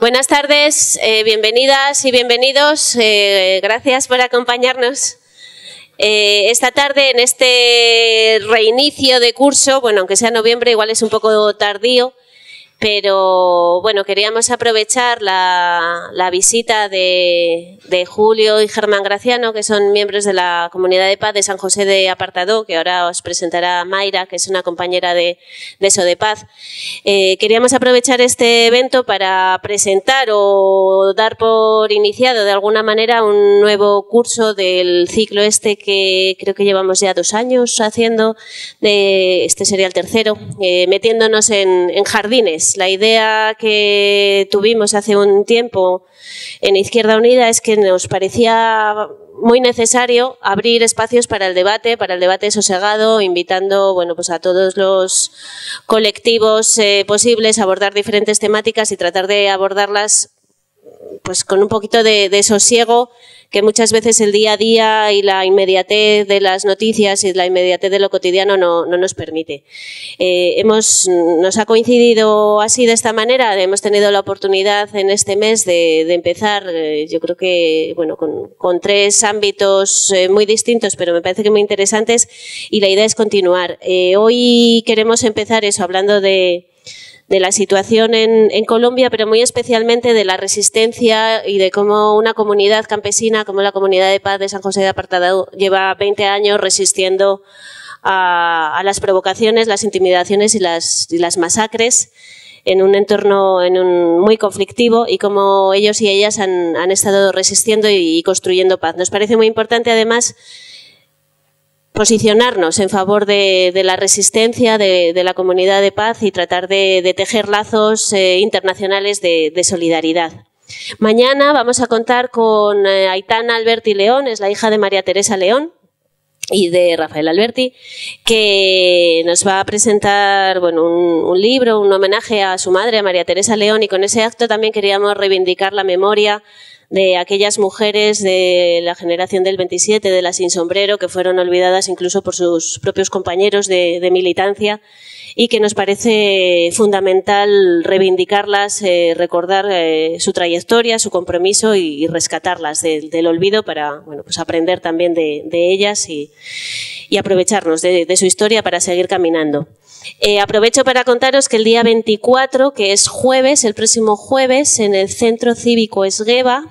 Buenas tardes, bienvenidas y bienvenidos. Gracias por acompañarnos esta tarde en este reinicio de curso. Bueno, aunque sea noviembre, igual es un poco tardío, pero bueno, queríamos aprovechar la visita de Julio y Germán Graciano, que son miembros de la Comunidad de Paz de San José de Apartadó, que ahora os presentará Mayra, que es una compañera de Sodepaz. Queríamos aprovechar este evento para presentar o dar por iniciado de alguna manera un nuevo curso del ciclo este que creo que llevamos ya 2 años haciendo, este sería el tercero, metiéndonos en jardines. La idea que tuvimos hace un tiempo en Izquierda Unida es que nos parecía muy necesario abrir espacios para el debate sosegado, invitando pues a todos los colectivos posibles a abordar diferentes temáticas y tratar de abordarlas pues con un poquito de sosiego, que muchas veces el día a día y la inmediatez de las noticias y la inmediatez de lo cotidiano no nos permite. Nos ha coincidido así de esta manera, hemos tenido la oportunidad en este mes de empezar, yo creo que con 3 ámbitos muy distintos, pero me parece que muy interesantes, y la idea es continuar. Hoy queremos empezar hablando de la situación en Colombia, pero muy especialmente de la resistencia y de cómo una comunidad campesina como la Comunidad de Paz de San José de Apartadó lleva 20 años resistiendo a las provocaciones, las intimidaciones y las masacres en un entorno muy conflictivo, y cómo ellos y ellas han estado resistiendo y construyendo paz. Nos parece muy importante, además, posicionarnos en favor de la resistencia de la Comunidad de Paz y tratar de tejer lazos internacionales de solidaridad. Mañana vamos a contar con Aitana Alberti León, es la hija de María Teresa León y de Rafael Alberti, que nos va a presentar un libro, un homenaje a su madre, a María Teresa León, y con ese acto también queríamos reivindicar la memoria de aquellas mujeres de la generación del 27, de la Sin Sombrero, que fueron olvidadas incluso por sus propios compañeros de militancia, y que nos parece fundamental reivindicarlas, recordar su trayectoria, su compromiso y rescatarlas del olvido para pues aprender también de ellas y aprovecharnos de su historia para seguir caminando. Aprovecho para contaros que el día 24, que es jueves, el próximo jueves, en el Centro Cívico Esgueva,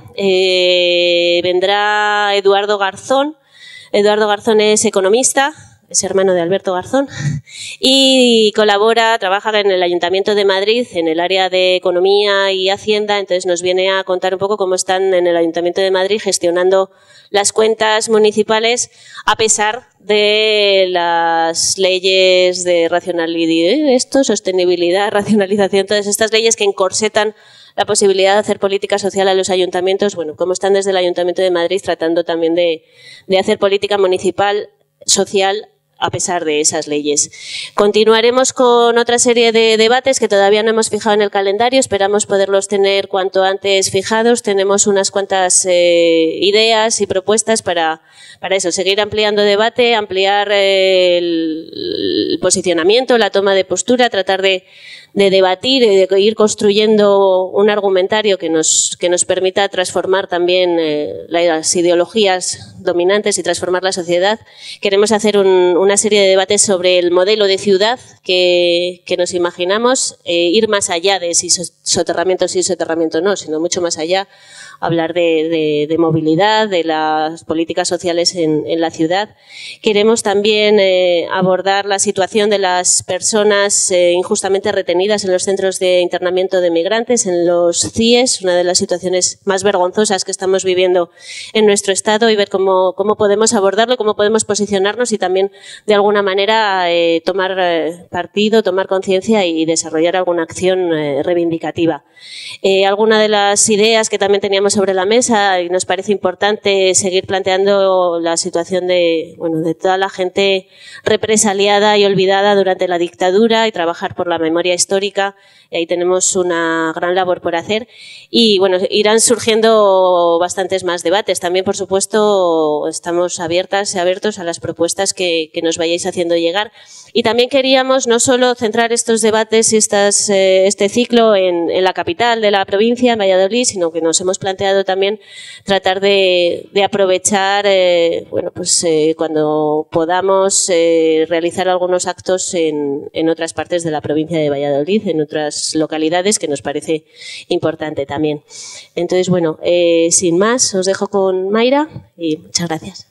vendrá Eduardo Garzón. Eduardo Garzón es economista, es hermano de Alberto Garzón, y trabaja en el Ayuntamiento de Madrid, en el área de Economía y Hacienda. Entonces nos viene a contar un poco cómo están en el Ayuntamiento de Madrid gestionando las cuentas municipales a pesar de las leyes de sostenibilidad, racionalización, todas estas leyes que encorsetan la posibilidad de hacer política social a los ayuntamientos. Cómo están desde el Ayuntamiento de Madrid tratando también de hacer política municipal, social, a pesar de esas leyes. Continuaremos con otra serie de debates que todavía no hemos fijado en el calendario, esperamos poderlos tener cuanto antes fijados. Tenemos unas cuantas ideas y propuestas para eso, seguir ampliando debate, ampliar el posicionamiento, la toma de postura, tratar de debatir y de ir construyendo un argumentario que nos permita transformar también las ideologías dominantes y transformar la sociedad. Queremos hacer una serie de debates sobre el modelo de ciudad que nos imaginamos, ir más allá de si soterramiento sí, soterramiento no, sino mucho más allá, hablar de movilidad, de las políticas sociales en la ciudad. Queremos también abordar la situación de las personas injustamente retenidas en los centros de internamiento de migrantes, en los CIES, una de las situaciones más vergonzosas que estamos viviendo en nuestro Estado, y ver cómo podemos abordarlo, cómo podemos posicionarnos y también, de alguna manera, tomar partido, tomar conciencia y desarrollar alguna acción reivindicativa. Alguna de las ideas que también teníamos ponemos sobre la mesa y nos parece importante seguir planteando la situación de toda la gente represaliada y olvidada durante la dictadura y trabajar por la memoria histórica. Y ahí tenemos una gran labor por hacer. Y bueno, irán surgiendo bastantes más debates. También, por supuesto, estamos abiertos a las propuestas que nos vayáis haciendo llegar. Y también queríamos no solo centrar estos debates y este ciclo en la capital de la provincia, en Valladolid, sino que nos hemos planteado también tratar de aprovechar, cuando podamos realizar algunos actos en otras partes de la provincia de Valladolid, en otras localidades, que nos parece importante también. Entonces, bueno, sin más, os dejo con Mayra y muchas gracias.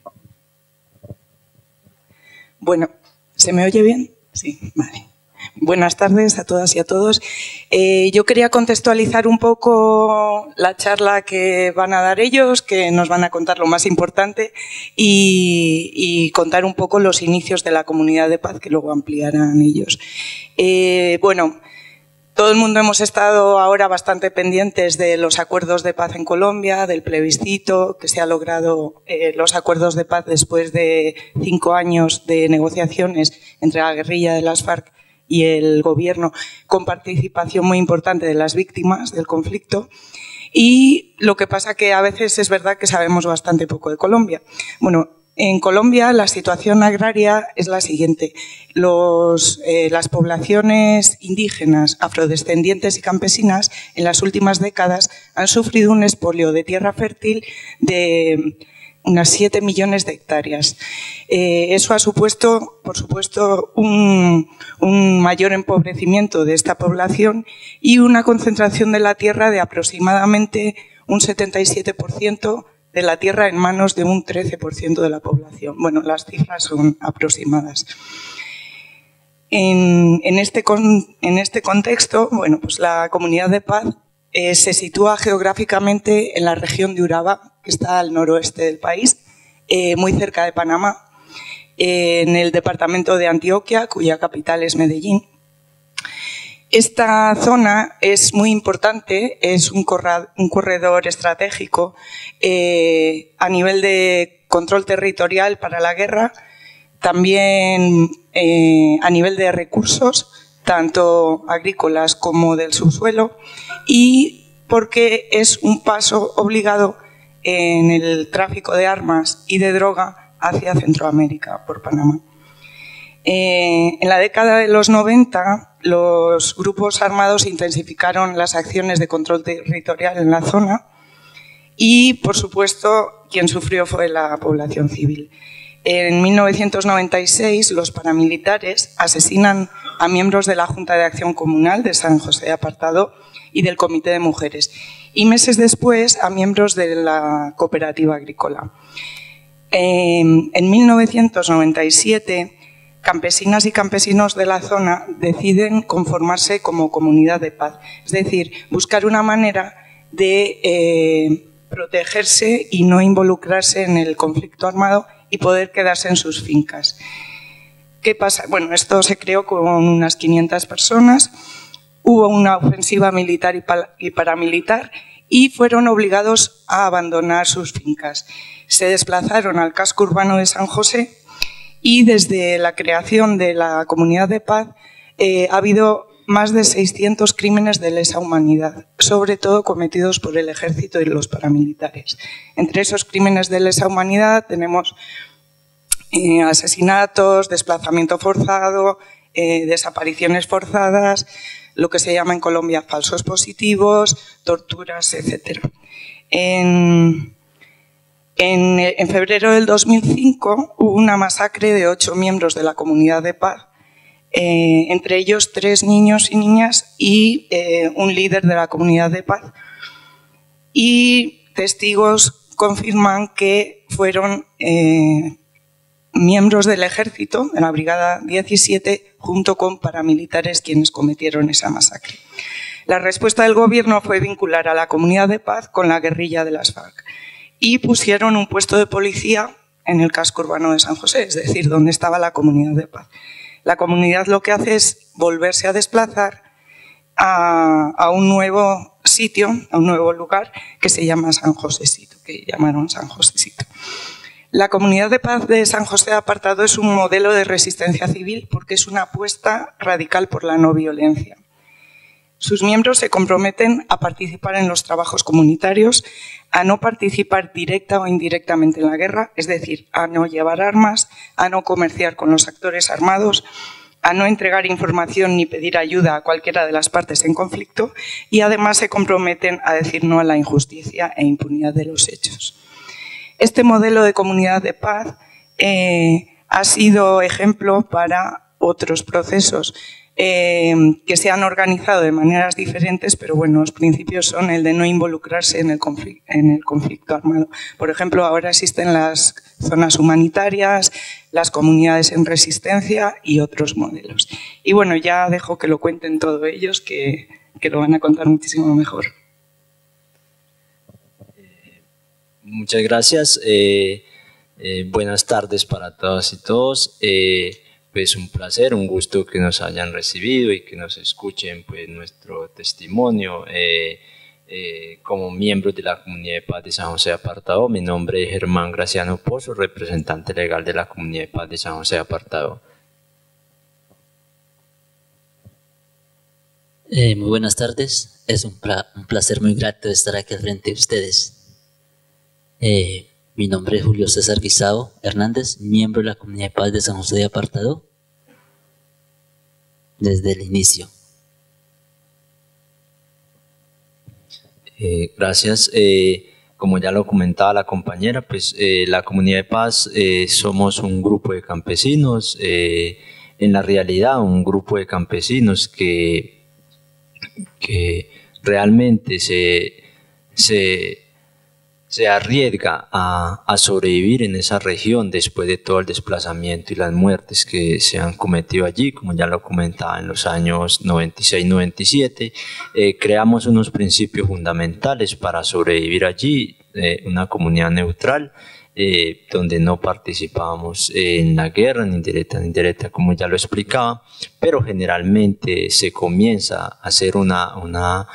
Bueno, ¿se me oye bien? Sí, vale. Buenas tardes a todas y a todos. Yo quería contextualizar un poco la charla que van a dar ellos, que nos van a contar lo más importante, y contar un poco los inicios de la Comunidad de Paz, que luego ampliarán ellos. Bueno, todo el mundo hemos estado ahora bastante pendientes de los acuerdos de paz en Colombia, del plebiscito, que se ha logrado los acuerdos de paz después de 5 años de negociaciones entre la guerrilla de las FARC y el gobierno, con participación muy importante de las víctimas del conflicto. Y lo que pasa que a veces es verdad que sabemos bastante poco de Colombia. Bueno, en Colombia la situación agraria es la siguiente. Las poblaciones indígenas, afrodescendientes y campesinas en las últimas décadas han sufrido un expolio de tierra fértil de unas 7 millones de hectáreas. Eso ha supuesto, por supuesto, un mayor empobrecimiento de esta población y una concentración de la tierra de aproximadamente un 77% de la tierra en manos de un 13% de la población. Bueno, las cifras son aproximadas. En este contexto, bueno, pues la Comunidad de Paz se sitúa geográficamente en la región de Urabá, que está al noroeste del país, muy cerca de Panamá, en el departamento de Antioquia, cuya capital es Medellín. Esta zona es muy importante, es un corredor estratégico a nivel de control territorial para la guerra, también a nivel de recursos, tanto agrícolas como del subsuelo, y porque es un paso obligado en el tráfico de armas y de droga hacia Centroamérica por Panamá. En la década de los 90, los grupos armados intensificaron las acciones de control territorial en la zona y, por supuesto, quien sufrió fue la población civil. En 1996, los paramilitares asesinan a miembros de la Junta de Acción Comunal de San José de Apartado y del Comité de Mujeres, y meses después a miembros de la cooperativa agrícola. En 1997, campesinas y campesinos de la zona deciden conformarse como comunidad de paz, es decir, buscar una manera de protegerse y no involucrarse en el conflicto armado y poder quedarse en sus fincas. ¿Qué pasa? Bueno, esto se creó con unas 500 personas, hubo una ofensiva militar y paramilitar y fueron obligados a abandonar sus fincas. Se desplazaron al casco urbano de San José y desde la creación de la Comunidad de Paz ha habido más de 600 crímenes de lesa humanidad, sobre todo cometidos por el ejército y los paramilitares. Entre esos crímenes de lesa humanidad tenemos asesinatos, desplazamiento forzado, desapariciones forzadas, lo que se llama en Colombia falsos positivos, torturas, etc. En febrero del 2005 hubo una masacre de 8 miembros de la Comunidad de Paz, entre ellos 3 niños y niñas y un líder de la Comunidad de Paz. Y testigos confirman que fueron miembros del ejército, de la Brigada 17, junto con paramilitares quienes cometieron esa masacre. La respuesta del gobierno fue vincular a la Comunidad de Paz con la guerrilla de las FARC y pusieron un puesto de policía en el casco urbano de San José, es decir, donde estaba la Comunidad de Paz. La comunidad lo que hace es volverse a desplazar a un nuevo sitio, a un nuevo lugar que se llama San Josecito, que llamaron San Josecito. La Comunidad de Paz de San José de Apartado es un modelo de resistencia civil porque es una apuesta radical por la no violencia. Sus miembros se comprometen a participar en los trabajos comunitarios, a no participar directa o indirectamente en la guerra, es decir, a no llevar armas, a no comerciar con los actores armados, a no entregar información ni pedir ayuda a cualquiera de las partes en conflicto y además se comprometen a decir no a la injusticia e impunidad de los hechos. Este modelo de comunidad de paz ha sido ejemplo para otros procesos que se han organizado de maneras diferentes, pero bueno, los principios son el de no involucrarse en el conflicto armado. Por ejemplo, ahora existen las zonas humanitarias, las comunidades en resistencia y otros modelos. Y bueno, ya dejo que lo cuenten todos ellos, que lo van a contar muchísimo mejor. Muchas gracias. Buenas tardes para todas y todos. Pues un placer, un gusto que nos hayan recibido y que nos escuchen pues, nuestro testimonio. Como miembro de la Comunidad de Paz de San José de Apartado, mi nombre es Germán Graciano Pozo, representante legal de la Comunidad de Paz de San José de Apartado. Muy buenas tardes, es un placer muy grato estar aquí al frente de ustedes. Mi nombre es Julio César Guisao Hernández, miembro de la Comunidad de Paz de San José de Apartado desde el inicio. Gracias. Como ya lo comentaba la compañera, pues la Comunidad de Paz somos un grupo de campesinos, en la realidad un grupo de campesinos que realmente se arriesga a sobrevivir en esa región después de todo el desplazamiento y las muertes que se han cometido allí, como ya lo comentaba en los años 96-97. Creamos unos principios fundamentales para sobrevivir allí, una comunidad neutral, donde no participábamos en la guerra, ni directa ni indirecta, como ya lo explicaba, pero generalmente se comienza a hacer una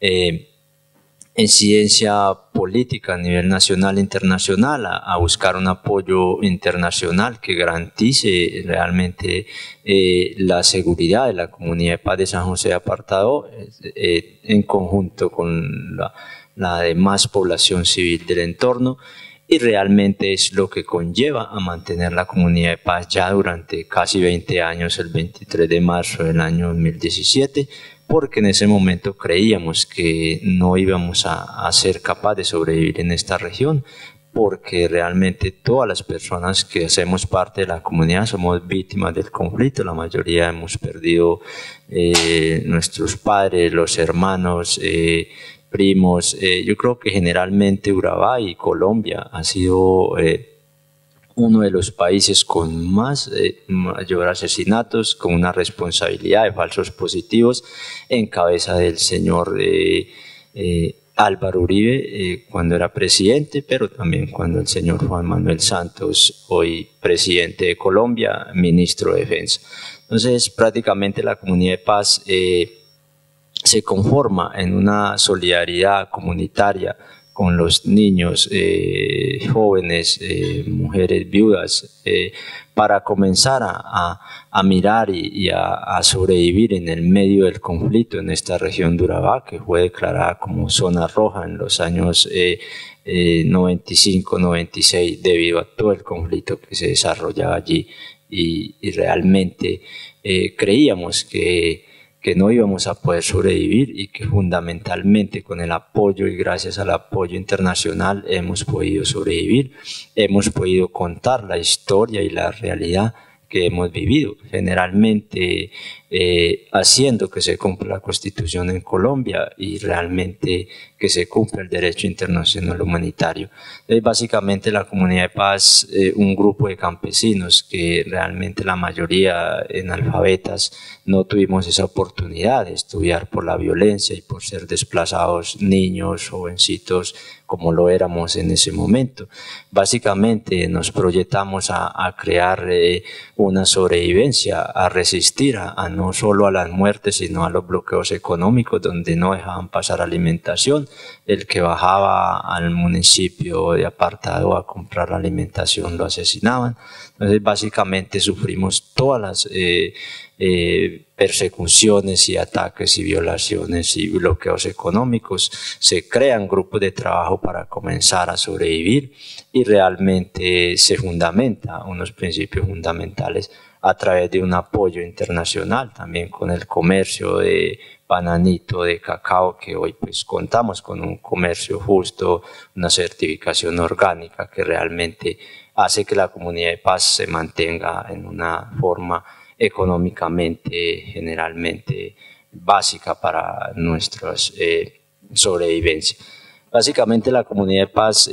incidencia política a nivel nacional e internacional, a buscar un apoyo internacional que garantice realmente la seguridad de la Comunidad de Paz de San José de Apartado en conjunto con la demás población civil del entorno, y realmente es lo que conlleva a mantener la Comunidad de Paz ya durante casi 20 años, el 23 de marzo del año 2017, porque en ese momento creíamos que no íbamos a ser capaces de sobrevivir en esta región, porque realmente todas las personas que hacemos parte de la comunidad somos víctimas del conflicto. La mayoría hemos perdido nuestros padres, los hermanos, primos. Yo creo que generalmente Urabá y Colombia ha sido uno de los países con mayor asesinatos, con una responsabilidad de falsos positivos en cabeza del señor Álvaro Uribe cuando era presidente, pero también cuando el señor Juan Manuel Santos, hoy presidente de Colombia, ministro de Defensa. Entonces prácticamente la Comunidad de Paz se conforma en una solidaridad comunitaria con los niños, jóvenes, mujeres viudas, para comenzar a mirar y a sobrevivir en el medio del conflicto en esta región de Urabá, que fue declarada como zona roja en los años 95-96 debido a todo el conflicto que se desarrollaba allí, y realmente creíamos que no íbamos a poder sobrevivir, y que fundamentalmente con el apoyo y gracias al apoyo internacional hemos podido sobrevivir, hemos podido contar la historia y la realidad que hemos vivido, generalmente haciendo que se cumpla la Constitución en Colombia y realmente que se cumpla el derecho internacional humanitario. Básicamente la Comunidad de Paz, un grupo de campesinos que realmente la mayoría analfabetas no tuvimos esa oportunidad de estudiar por la violencia y por ser desplazados niños, jovencitos, como lo éramos en ese momento. Básicamente nos proyectamos a crear una sobrevivencia, a resistir a no solo a las muertes, sino a los bloqueos económicos, donde no dejaban pasar alimentación. El que bajaba al municipio de apartado a comprar alimentación lo asesinaban. Entonces, básicamente sufrimos todas las persecuciones y ataques y violaciones y bloqueos económicos. Se crean grupos de trabajo para comenzar a sobrevivir y realmente se fundamenta unos principios fundamentales a través de un apoyo internacional, también con el comercio de bananito, de cacao, que hoy pues contamos con un comercio justo, una certificación orgánica que realmente hace que la comunidad de paz se mantenga en una forma económicamente, generalmente básica para nuestra sobrevivencia. Básicamente la comunidad de paz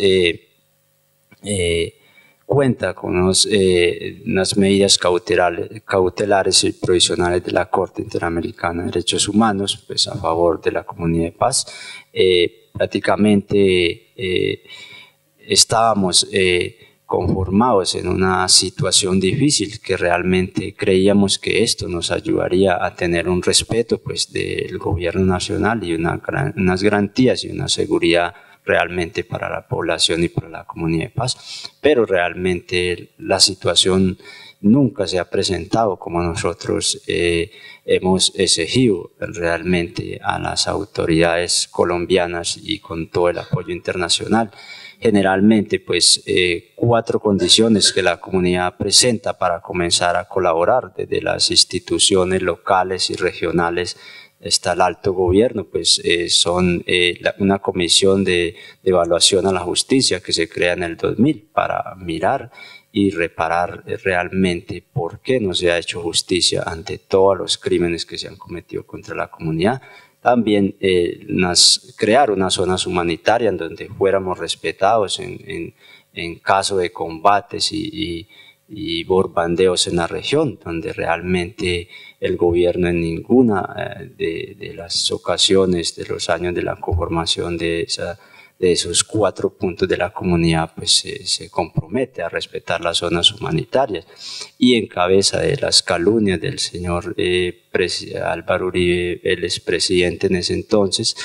cuenta con unas medidas cautelares y provisionales de la Corte Interamericana de Derechos Humanos, pues a favor de la comunidad de paz. Prácticamente estábamos conformados en una situación difícil, que realmente creíamos que esto nos ayudaría a tener un respeto pues del gobierno nacional y unas garantías y una seguridad realmente para la población y para la comunidad de paz, pero realmente la situación nunca se ha presentado como nosotros hemos exigido realmente a las autoridades colombianas y con todo el apoyo internacional. Generalmente, pues, 4 condiciones que la comunidad presenta para comenzar a colaborar desde las instituciones locales y regionales está el alto gobierno, pues son una comisión de evaluación a la justicia que se crea en el 2000 para mirar y reparar realmente por qué no se ha hecho justicia ante todos los crímenes que se han cometido contra la comunidad. También crear unas zonas humanitarias en donde fuéramos respetados en caso de combates y bombardeos en la región, donde realmente el gobierno en ninguna de las ocasiones de los años de la conformación de esos 4 puntos de la comunidad pues se compromete a respetar las zonas humanitarias, y en cabeza de las calumnias del señor Álvaro Uribe, el expresidente en ese entonces,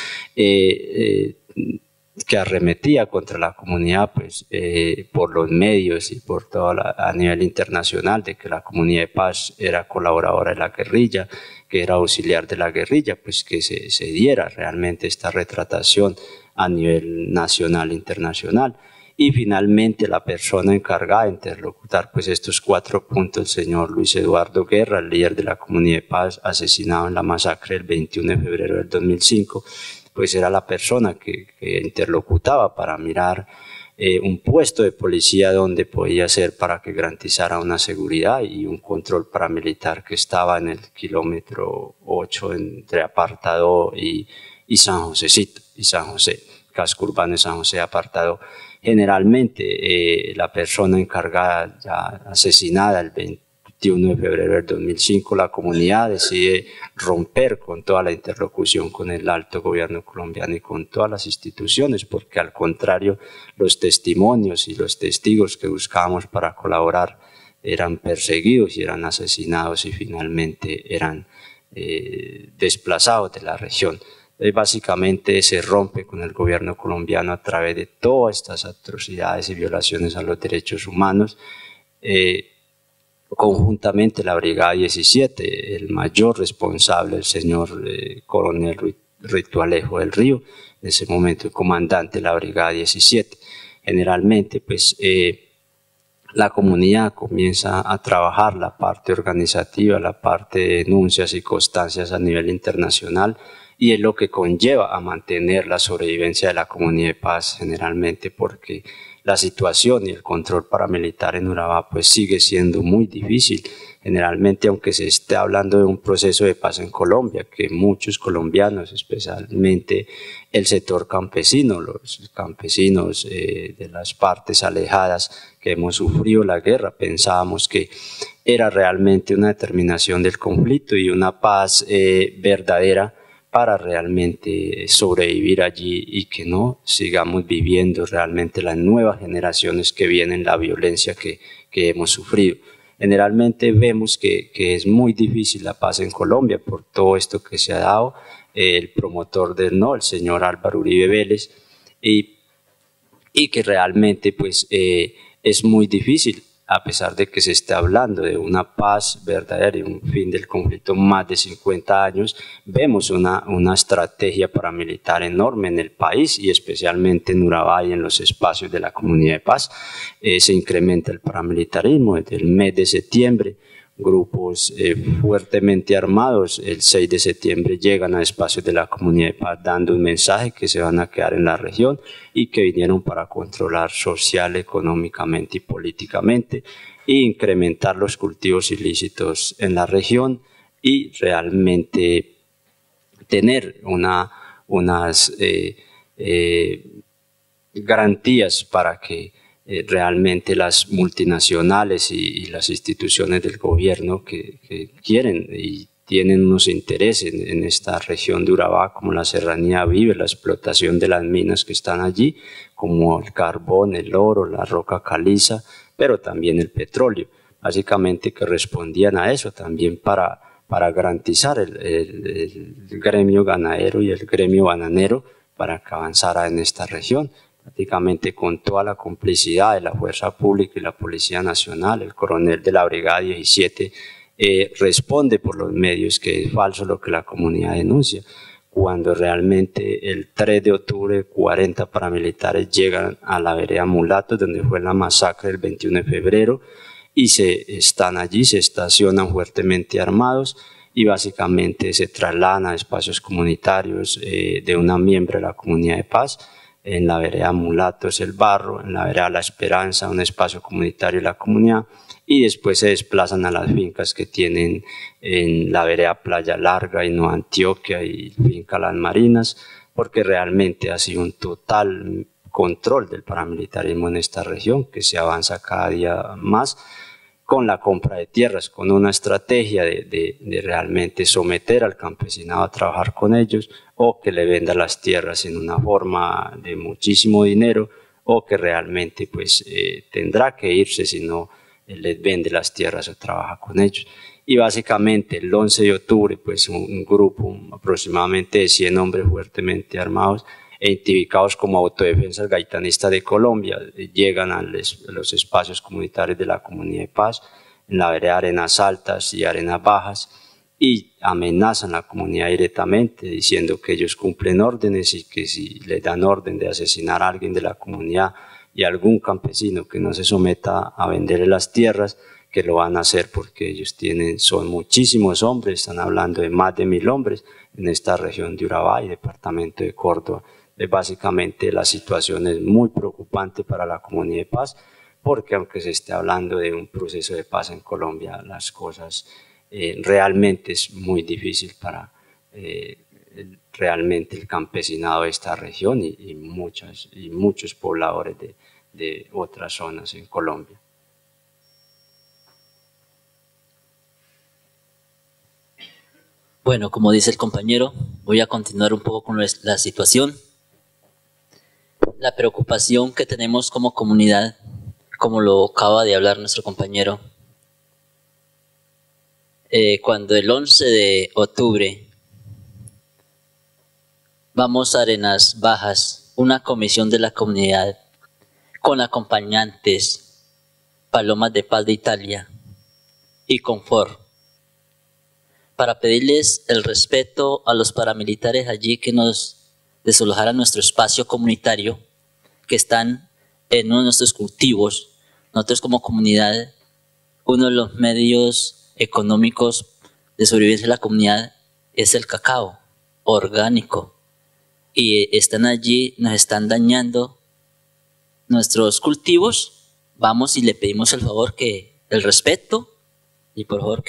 que arremetía contra la comunidad pues, por los medios y por todo a nivel internacional, de que la comunidad de paz era colaboradora de la guerrilla, que era auxiliar de la guerrilla, pues que se diera realmente esta retratación a nivel nacional e internacional. Y finalmente la persona encargada de interlocutar pues estos 4 puntos, el señor Luis Eduardo Guerra, el líder de la comunidad de paz, asesinado en la masacre del 21 de febrero del 2005, pues era la persona que interlocutaba para mirar un puesto de policía donde podía ser para que garantizara una seguridad y un control paramilitar que estaba en el kilómetro 8 entre Apartado y San Josecito, y San José, casco urbano de San José Apartado. Generalmente la persona encargada ya asesinada el 21 de febrero del 2005, la comunidad decide romper con toda la interlocución con el alto gobierno colombiano y con todas las instituciones, porque al contrario, los testimonios y los testigos que buscábamos para colaborar eran perseguidos y eran asesinados y finalmente eran desplazados de la región. Básicamente se rompe con el gobierno colombiano a través de todas estas atrocidades y violaciones a los derechos humanos. Conjuntamente la Brigada 17, el mayor responsable, el señor coronel Ritualejo del Río, en ese momento el comandante de la Brigada 17. Generalmente pues la comunidad comienza a trabajar la parte organizativa, la parte de denuncias y constancias a nivel internacional, y es lo que conlleva a mantener la sobrevivencia de la comunidad de paz generalmente, porque la situación y el control paramilitar en Urabá pues sigue siendo muy difícil. Generalmente, aunque se esté hablando de un proceso de paz en Colombia, que muchos colombianos, especialmente el sector campesino, los campesinos de las partes alejadas que hemos sufrido la guerra, pensábamos que era realmente una determinación del conflicto y una paz verdadera para realmente sobrevivir allí y que no sigamos viviendo realmente las nuevas generaciones que vienen la violencia que hemos sufrido. Generalmente vemos que es muy difícil la paz en Colombia por todo esto que se ha dado. El promotor del no, el señor Álvaro Uribe Vélez, y que realmente pues es muy difícil, a pesar de que se está hablando de una paz verdadera y un fin del conflicto más de 50 años, vemos una estrategia paramilitar enorme en el país y especialmente en Urabá y en los espacios de la Comunidad de Paz. Se incrementa el paramilitarismo desde el mes de septiembre. Grupos fuertemente armados el 6 de septiembre llegan a espacios de la Comunidad de Paz dando un mensaje que se van a quedar en la región y que vinieron para controlar social, económicamente y políticamente e incrementar los cultivos ilícitos en la región y realmente tener unas garantías para que realmente las multinacionales y las instituciones del gobierno que quieren y tienen unos intereses en esta región de Urabá, como la Serranía Vive, la explotación de las minas que están allí, como el carbón, el oro, la roca caliza, pero también el petróleo. Básicamente que respondían a eso también para garantizar el gremio ganadero y el gremio bananero para que avanzara en esta región. Prácticamente con toda la complicidad de la Fuerza Pública y la Policía Nacional, el coronel de la Brigada 17 responde por los medios que es falso lo que la comunidad denuncia, cuando realmente el 3 de octubre 40 paramilitares llegan a la vereda Mulatos, donde fue la masacre el 21 de febrero, y están allí, se estacionan fuertemente armados y básicamente se trasladan a espacios comunitarios de una miembro de la Comunidad de Paz. En la vereda Mulatos, El Barro, en la vereda La Esperanza, un espacio comunitario de la comunidad, y después se desplazan a las fincas que tienen en la vereda Playa Larga y Nueva Antioquia y finca Las Marinas, porque realmente ha sido un total control del paramilitarismo en esta región, que se avanza cada día más con la compra de tierras, con una estrategia de realmente someter al campesinado a trabajar con ellos, o que le venda las tierras en una forma de muchísimo dinero, o que realmente pues tendrá que irse si no les vende las tierras o trabaja con ellos. Y básicamente el 11 de octubre pues un grupo aproximadamente de 100 hombres fuertemente armados e identificados como Autodefensas Gaitanistas de Colombia llegan a los espacios comunitarios de la Comunidad de Paz, en la vereda Arenas Altas y Arenas Bajas, y amenazan a la comunidad directamente diciendo que ellos cumplen órdenes y que si les dan orden de asesinar a alguien de la comunidad y a algún campesino que no se someta a venderle las tierras, que lo van a hacer porque ellos son muchísimos hombres, están hablando de más de 1000 hombres en esta región de Urabá y departamento de Córdoba. Básicamente la situación es muy preocupante para la Comunidad de Paz, porque aunque se esté hablando de un proceso de paz en Colombia, las cosas realmente es muy difícil para realmente el campesinado de esta región y muchos pobladores de otras zonas en Colombia. Bueno, como dice el compañero, voy a continuar un poco con la situación. La preocupación que tenemos como comunidad, como lo acaba de hablar nuestro compañero, cuando el 11 de octubre vamos a Arenas Bajas, una comisión de la comunidad con acompañantes, Palomas de Paz de Italia y Confort, para pedirles el respeto a los paramilitares allí que nos desalojaran nuestro espacio comunitario, que están en uno de nuestros cultivos. Nosotros como comunidad, uno de los medios económicos de sobrevivencia de la comunidad es el cacao orgánico, y están allí, nos están dañando nuestros cultivos. Vamos y le pedimos el favor el respeto, y por favor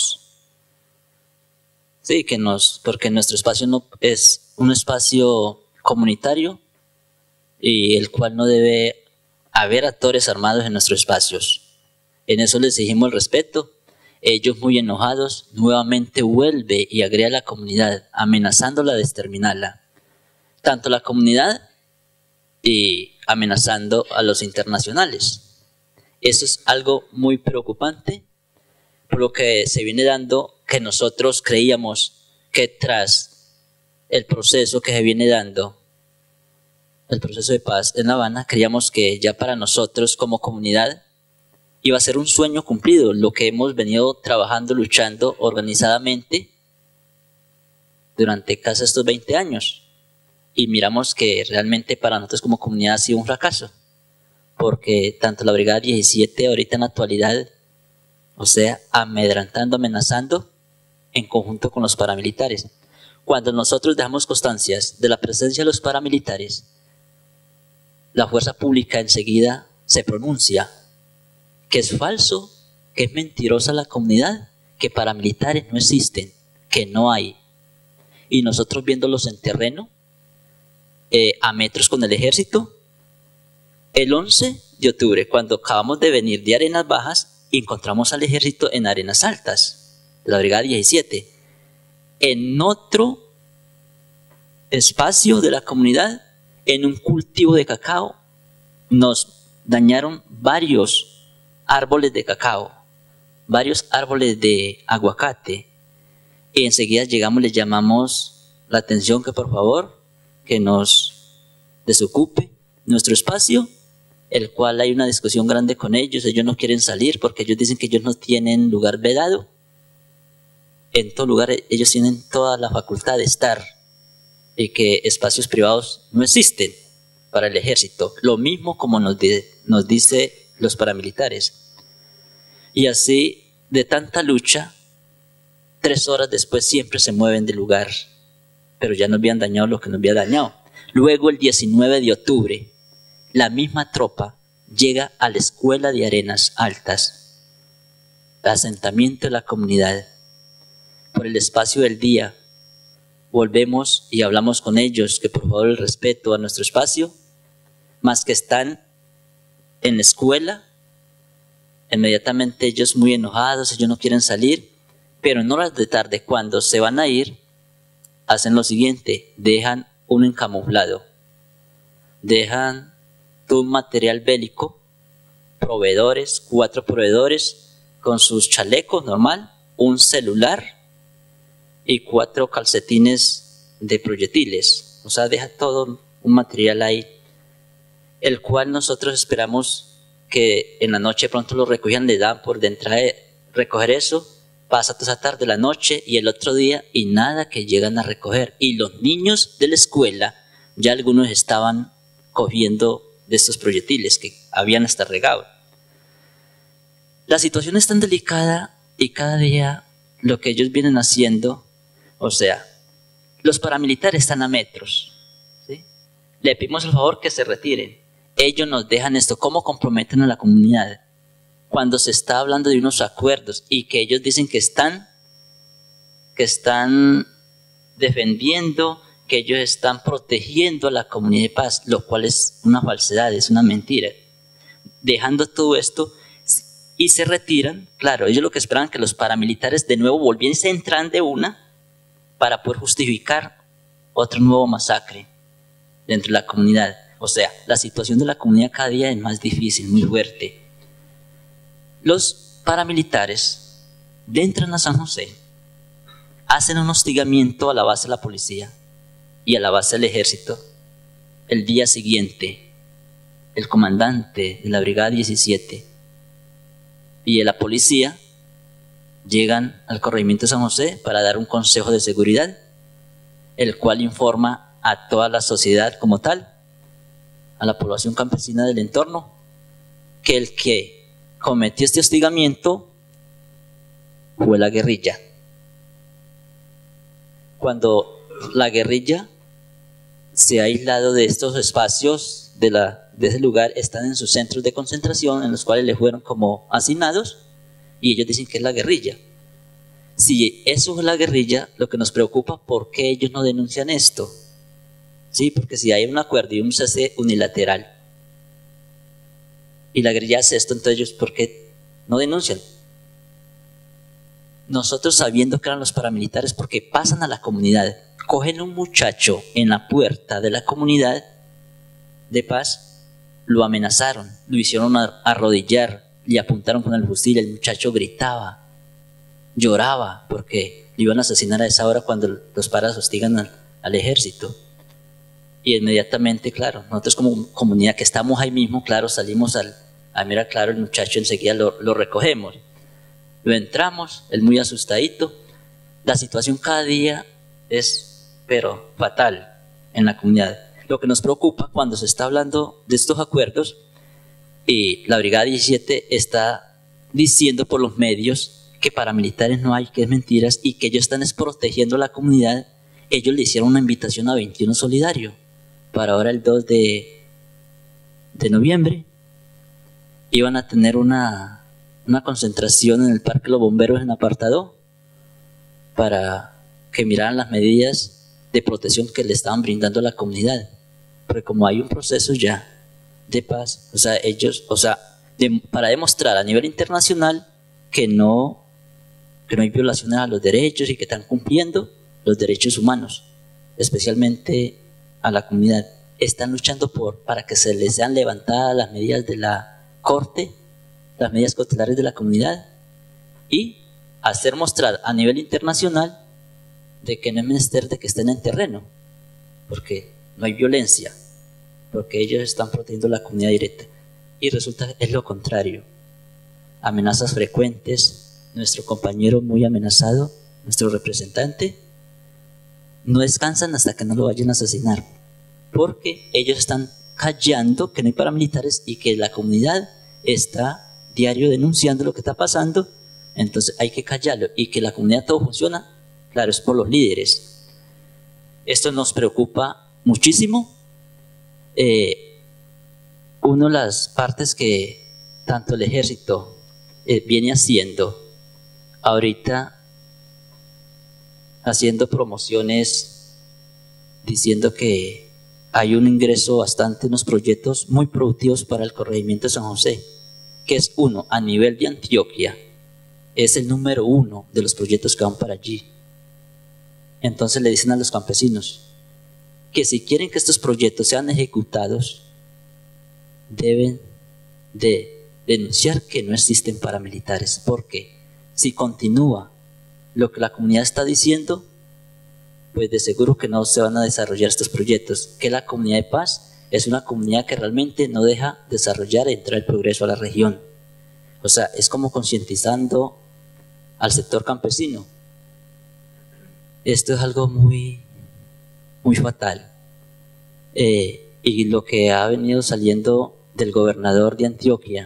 porque nuestro espacio no es un espacio comunitario y el cual no debe haber actores armados en nuestros espacios. En eso les exigimos el respeto. Ellos, muy enojados, nuevamente vuelve y agrega a la comunidad, amenazándola de exterminarla. Tanto la comunidad y amenazando a los internacionales. Eso es algo muy preocupante por lo que se viene dando, que nosotros creíamos que tras el proceso que se viene dando, el proceso de paz en La Habana, creíamos que ya para nosotros como comunidad iba a ser un sueño cumplido, lo que hemos venido trabajando, luchando organizadamente durante casi estos 20 años. Y miramos que realmente para nosotros como comunidad ha sido un fracaso, porque tanto la Brigada 17 ahorita en la actualidad, o sea, amedrantando, amenazando en conjunto con los paramilitares. Cuando nosotros dejamos constancias de la presencia de los paramilitares, la fuerza pública enseguida se pronuncia que es falso, que es mentirosa la comunidad, que paramilitares no existen, que no hay. Y nosotros viéndolos en terreno, a metros con el ejército, el 11 de octubre, cuando acabamos de venir de Arenas Bajas, encontramos al ejército en Arenas Altas, de la Brigada 17, en otro espacio de la comunidad, en un cultivo de cacao, nos dañaron varios árboles de cacao, varios árboles de aguacate, y enseguida llegamos, les llamamos la atención que por favor, que nos desocupe nuestro espacio, el cual hay una discusión grande con ellos no quieren salir porque ellos dicen que ellos no tienen lugar vedado, en todo lugar ellos tienen toda la facultad de estar, y que espacios privados no existen para el ejército, lo mismo como nos dice los paramilitares. Y así, de tanta lucha, 3 horas después siempre se mueven del lugar, pero ya no habían dañado lo que nos había dañado. Luego, el 19 de octubre, la misma tropa llega a la escuela de Arenas Altas, asentamiento de la comunidad. Por el espacio del día, volvemos y hablamos con ellos que por favor el respeto a nuestro espacio, más que están en la escuela, inmediatamente ellos muy enojados, ellos no quieren salir, pero en horas de tarde cuando se van a ir, hacen lo siguiente, dejan un encamuflado, dejan todo un material bélico, proveedores, 4 proveedores con sus chalecos normal, un celular y 4 calcetines de proyectiles, o sea, deja todo un material ahí, el cual nosotros esperamos que en la noche pronto lo recojan, le dan por de entrada recoger eso, pasa toda esa tarde, la noche y el otro día y nada que llegan a recoger. Y los niños de la escuela, ya algunos estaban cogiendo de estos proyectiles que habían hasta regado. La situación es tan delicada y cada día lo que ellos vienen haciendo, o sea, los paramilitares están a metros, ¿sí? Le pedimos el favor que se retiren. Ellos nos dejan esto, ¿cómo comprometen a la comunidad? Cuando se está hablando de unos acuerdos y que ellos dicen que están defendiendo, que ellos están protegiendo a la comunidad de paz, lo cual es una falsedad, es una mentira. Dejando todo esto y se retiran, claro, ellos lo que esperaban que los paramilitares de nuevo volviesen, se entran de una para poder justificar otro nuevo masacre dentro de la comunidad. O sea, la situación de la comunidad cada día es más difícil, muy fuerte. Los paramilitares entran a San José, hacen un hostigamiento a la base de la policía y a la base del ejército. El día siguiente, el comandante de la Brigada 17 y de la policía llegan al corregimiento de San José para dar un consejo de seguridad, el cual informa a toda la sociedad como tal, a la población campesina del entorno, que el que cometió este hostigamiento fue la guerrilla. Cuando la guerrilla se ha aislado de estos espacios, de ese lugar, están en sus centros de concentración, en los cuales le fueron como asignados, y ellos dicen que es la guerrilla. Si eso es la guerrilla, lo que nos preocupa, ¿por qué ellos no denuncian esto? Sí, porque si hay un acuerdo y un cese unilateral y la guerrilla hace esto, entonces ellos, ¿por qué no denuncian? Nosotros sabiendo que eran los paramilitares, porque pasan a la comunidad, cogen a un muchacho en la puerta de la comunidad de paz, lo amenazaron, lo hicieron arrodillar, le apuntaron con el fusil, el muchacho gritaba lloraba porque le iban a asesinar a esa hora cuando los paras hostigan al ejército. Y inmediatamente, claro, nosotros como comunidad que estamos ahí mismo, claro, salimos a mirar, claro, el muchacho enseguida lo recogemos. Lo entramos, él muy asustadito. La situación cada día es, pero fatal en la comunidad. Lo que nos preocupa cuando se está hablando de estos acuerdos y la Brigada 17 está diciendo por los medios que paramilitares no hay, que es mentiras y que ellos están protegiendo la comunidad. Ellos le hicieron una invitación a 21 Solidario para ahora el 2 de noviembre. Iban a tener una concentración en el Parque Los Bomberos en Apartado para que miraran las medidas de protección que le estaban brindando a la comunidad. Porque como hay un proceso ya de paz, o sea, ellos, o sea, para demostrar a nivel internacional que no hay violaciones a los derechos y que están cumpliendo los derechos humanos, especialmente a la comunidad. Están luchando para que se les sean levantadas las medidas de la corte, las medidas cautelares de la comunidad, y hacer mostrar a nivel internacional de que no es menester de que estén en terreno, porque no hay violencia, porque ellos están protegiendo la comunidad directa. Y resulta que es lo contrario. Amenazas frecuentes, nuestro compañero muy amenazado, nuestro representante, no descansan hasta que no lo vayan a asesinar, porque ellos están callando que no hay paramilitares y que la comunidad está diario denunciando lo que está pasando. Entonces hay que callarlo, y que la comunidad todo funciona, claro, es por los líderes. Esto nos preocupa muchísimo. Una de las partes que tanto el ejército viene haciendo ahorita, haciendo promociones, diciendo que hay un ingreso bastante, unos proyectos muy productivos para el corregimiento de San José, que es uno a nivel de Antioquia, es el número 1 de los proyectos que van para allí. Entonces le dicen a los campesinos que si quieren que estos proyectos sean ejecutados, deben de denunciar que no existen paramilitares, porque si continúa lo que la comunidad está diciendo, pues de seguro que no se van a desarrollar estos proyectos, que la comunidad de paz es una comunidad que realmente no deja desarrollar y entrar el progreso a la región. O sea, es como concientizando al sector campesino. Esto es algo muy, muy fatal. Y lo que ha venido saliendo del gobernador de Antioquia,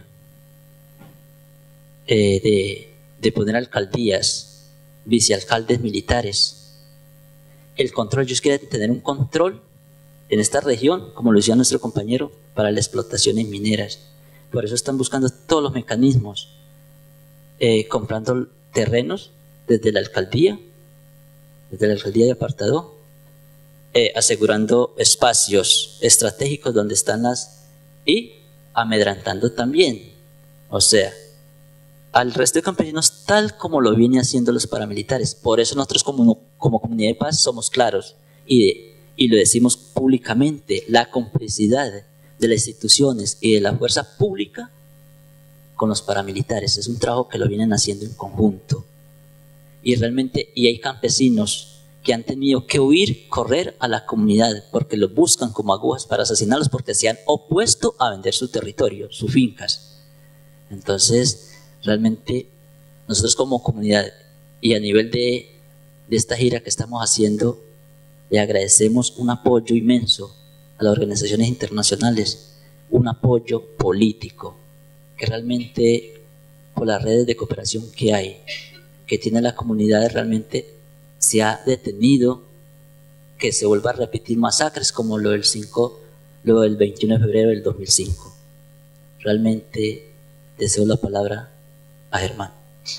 de poner alcaldías, vicealcaldes militares, el control, ellos quieren tener un control en esta región, como lo decía nuestro compañero, para las explotaciones mineras. Por eso están buscando todos los mecanismos, comprando terrenos desde la alcaldía de Apartado, asegurando espacios estratégicos donde están y amedrantando también, o sea, al resto de campesinos, tal como lo vienen haciendo los paramilitares. Por eso nosotros como comunidad de paz somos claros y lo decimos públicamente: la complicidad de las instituciones y de la fuerza pública con los paramilitares es un trabajo que lo vienen haciendo en conjunto. Y realmente, y hay campesinos que han tenido que huir, correr a la comunidad, porque los buscan como agujas para asesinarlos, porque se han opuesto a vender su territorio, sus fincas. Entonces, realmente, nosotros como comunidad y a nivel de esta gira que estamos haciendo, le agradecemos un apoyo inmenso a las organizaciones internacionales, un apoyo político, que realmente por las redes de cooperación que hay, que tiene la comunidad, realmente se ha detenido que se vuelva a repetir masacres como lo del 21 de febrero del 2005. Realmente deseo la palabra a Germán.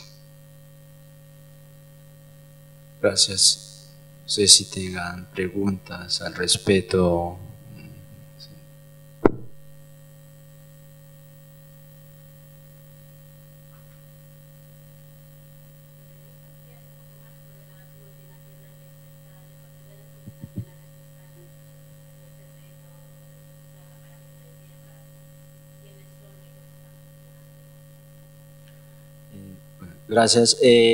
Gracias. No sé si tengan preguntas al respecto. Gracias.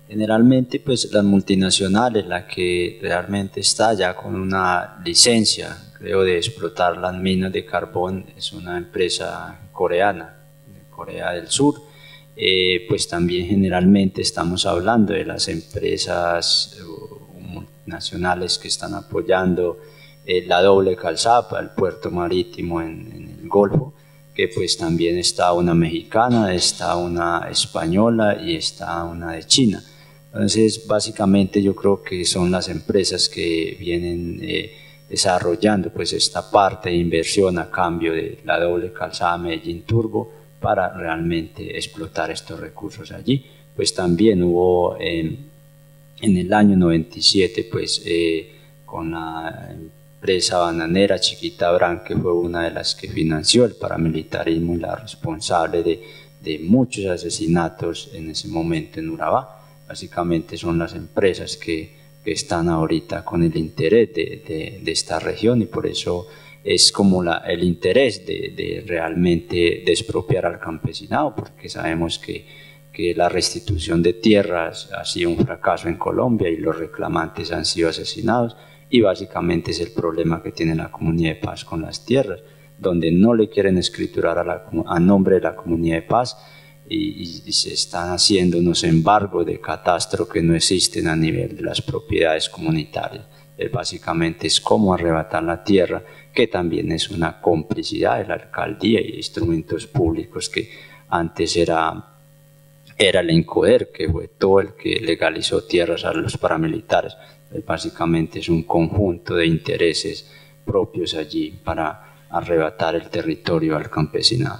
Generalmente pues las multinacionales, la que realmente está ya con una licencia, creo, de explotar las minas de carbón, es una empresa coreana, de Corea del Sur. Pues también generalmente estamos hablando de las empresas multinacionales que están apoyando la doble calzada para el puerto marítimo en el Golfo, que pues también está una mexicana, está una española y está una de China. Entonces básicamente yo creo que son las empresas que vienen desarrollando pues esta parte de inversión a cambio de la doble calzada Medellín Turbo para realmente explotar estos recursos allí. Pues también hubo en el año 97 pues con la empresa bananera Chiquita Brand, que fue una de las que financió el paramilitarismo y la responsable de muchos asesinatos en ese momento en Urabá. Básicamente son las empresas que están ahorita con el interés de esta región, y por eso es como el interés de realmente de expropiar al campesinado, porque sabemos que la restitución de tierras ha sido un fracaso en Colombia y los reclamantes han sido asesinados, y básicamente es el problema que tiene la Comunidad de Paz con las tierras, donde no le quieren escriturar a nombre de la Comunidad de Paz, y se están haciendo unos embargos de catastro que no existen a nivel de las propiedades comunitarias. Básicamente es como arrebatar la tierra, que también es una complicidad de la alcaldía y instrumentos públicos, que antes era el ENCODER, que fue todo el que legalizó tierras a los paramilitares. Básicamente es un conjunto de intereses propios allí para arrebatar el territorio al campesinado.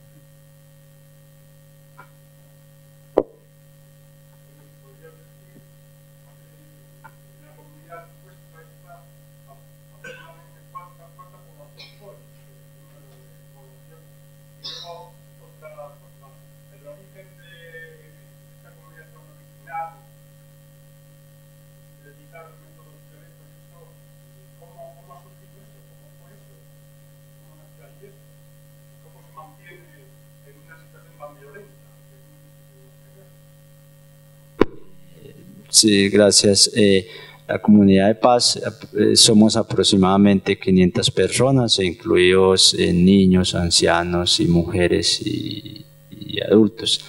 Sí, gracias. La Comunidad de Paz somos aproximadamente 500 personas, incluidos niños, ancianos y mujeres y adultos.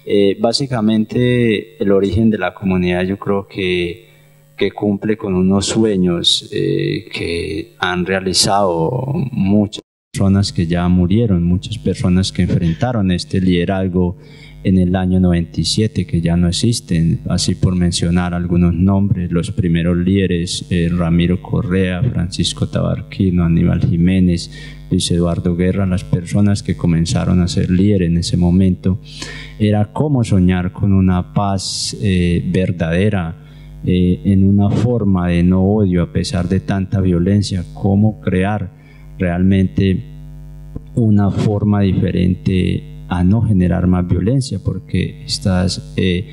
Básicamente el origen de la comunidad yo creo que cumple con unos sueños que han realizado muchas personas que ya murieron, muchas personas que enfrentaron este liderazgo en el año 97, que ya no existen, así por mencionar algunos nombres: los primeros líderes, Ramiro Correa, Francisco Tabarquino, Aníbal Jiménez, Luis Eduardo Guerra. Las personas que comenzaron a ser líderes en ese momento, era cómo soñar con una paz verdadera, en una forma de no odio a pesar de tanta violencia, cómo crear realmente una forma diferente a no generar más violencia, porque estas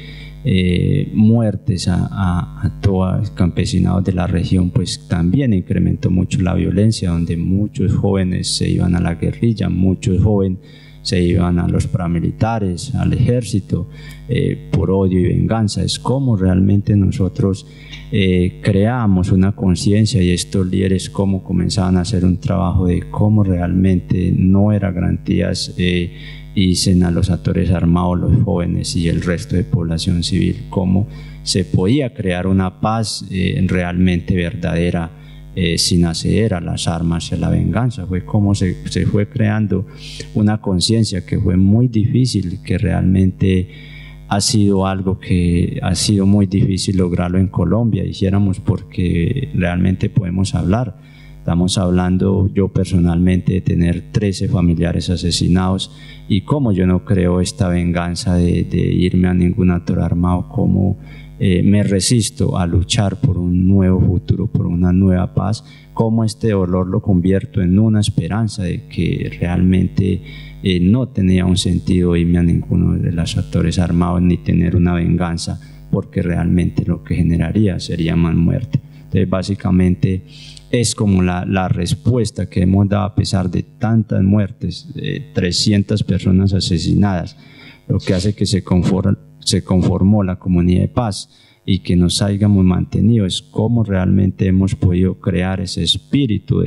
muertes a todos los campesinados de la región pues también incrementó mucho la violencia, donde muchos jóvenes se iban a la guerrilla, muchos jóvenes se iban a los paramilitares, al ejército, por odio y venganza. Es como realmente nosotros creamos una conciencia, y estos líderes cómo comenzaban a hacer un trabajo de cómo realmente no era garantías dicen a los actores armados, los jóvenes y el resto de población civil, cómo se podía crear una paz realmente verdadera, sin acceder a las armas y a la venganza. Fue como se fue creando una conciencia que fue muy difícil, que realmente ha sido algo que ha sido muy difícil lograrlo en Colombia, dijéramos, porque realmente podemos hablar. Estamos hablando, yo personalmente, de tener 13 familiares asesinados, y cómo yo no creo esta venganza de irme a ningún actor armado, cómo me resisto a luchar por un nuevo futuro, por una nueva paz, cómo este dolor lo convierto en una esperanza de que realmente no tenía un sentido irme a ninguno de los actores armados ni tener una venganza, porque realmente lo que generaría sería más muerte. Entonces básicamente es como la respuesta que hemos dado a pesar de tantas muertes, 300 personas asesinadas, lo que hace que se se conformó la Comunidad de Paz y que nos hayamos mantenido, es cómo realmente hemos podido crear ese espíritu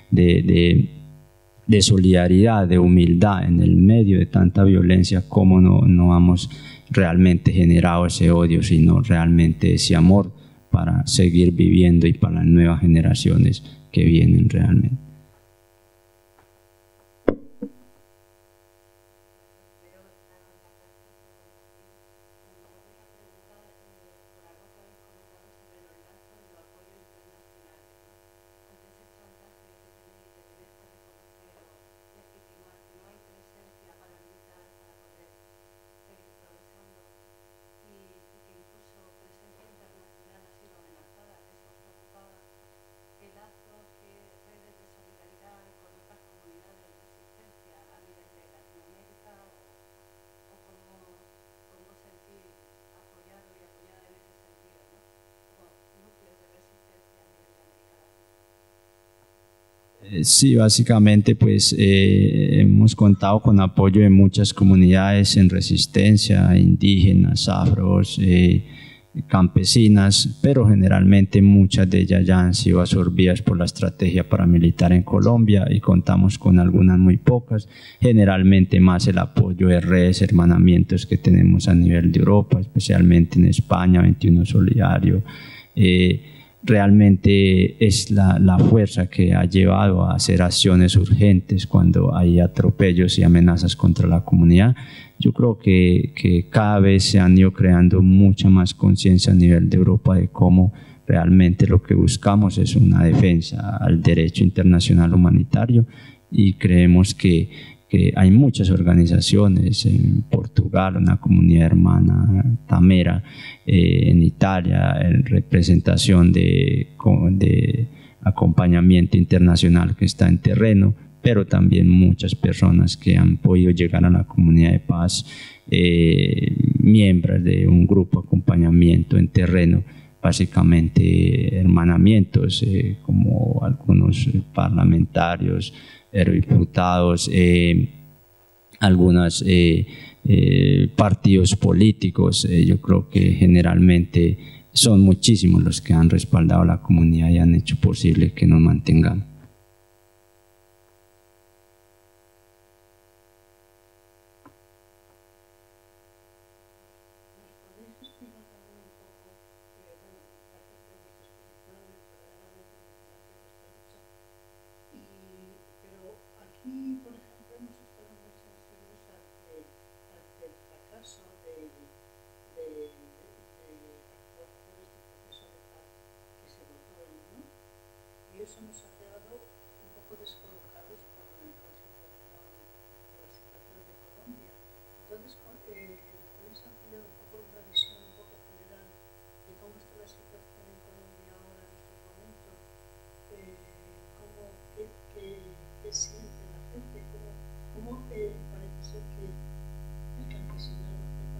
de solidaridad, de humildad en el medio de tanta violencia, cómo no hemos realmente generado ese odio, sino realmente ese amor para seguir viviendo y para las nuevas generaciones que vienen realmente. Sí, básicamente pues hemos contado con apoyo de muchas comunidades en resistencia, indígenas, afros, campesinas, pero generalmente muchas de ellas ya han sido absorbidas por la estrategia paramilitar en Colombia y contamos con algunas muy pocas, generalmente más el apoyo de redes, hermanamientos que tenemos a nivel de Europa, especialmente en España, 21 Solidario. Realmente es la fuerza que ha llevado a hacer acciones urgentes cuando hay atropellos y amenazas contra la comunidad. Yo creo que cada vez se han ido creando mucha más conciencia a nivel de Europa de cómo realmente lo que buscamos es una defensa al derecho internacional humanitario, y creemos que hay muchas organizaciones en Portugal, una comunidad hermana Tamera, en Italia, en representación de acompañamiento internacional que está en terreno, pero también muchas personas que han podido llegar a la Comunidad de Paz, miembros de un grupo de acompañamiento en terreno, básicamente hermanamientos, como algunos parlamentarios, eurodiputados, algunos partidos políticos. Yo creo que generalmente son muchísimos los que han respaldado a la comunidad y han hecho posible que nos mantengamos. Eso nos ha quedado un poco descolocados con la situación de Colombia. Entonces, ¿nos podéis ampliar un poco una visión un poco general de cómo está la situación en Colombia ahora en estos momentos? ¿Qué siente la gente? ¿Cómo parece ser que el campesinado